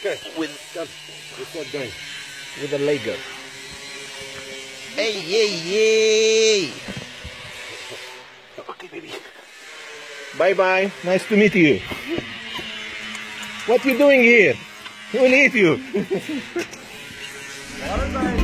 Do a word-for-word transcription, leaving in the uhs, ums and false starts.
Okay. With Done. We'll start going. with a Lego. Hey, yay, yay! Okay, baby. Bye bye. Nice to meet you. What you doing here? Who will eat you? Water